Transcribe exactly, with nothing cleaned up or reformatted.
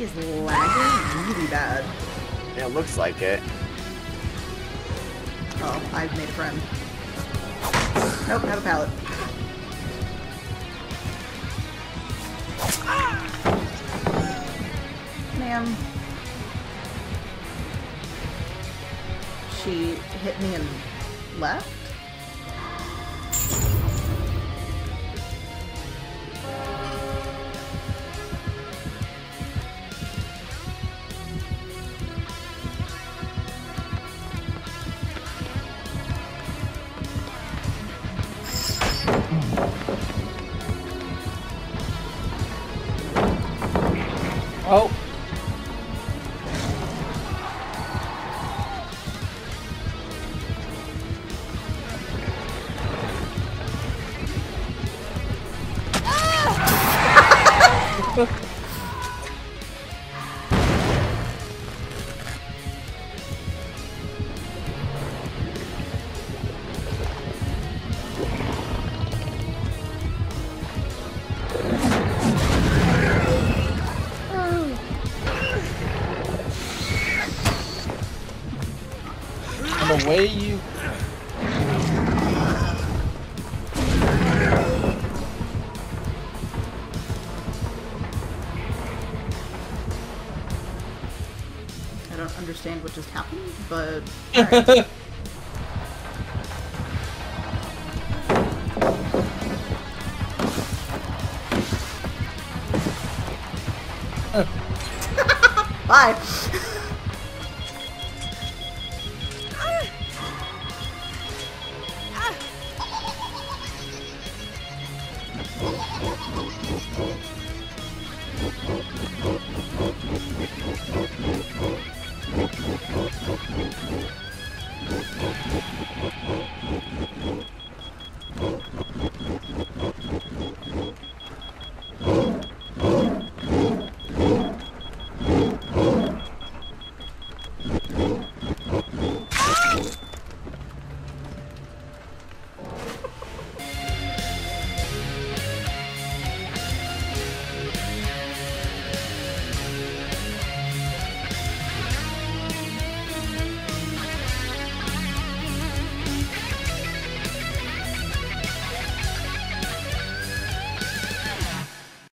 is lagging really bad. Yeah, it looks like it. Oh, I've made a friend. Nope, have a pallet. Ma'am. She hit me and left? Oh. The way you I don't understand what just happened, but alright. Bye.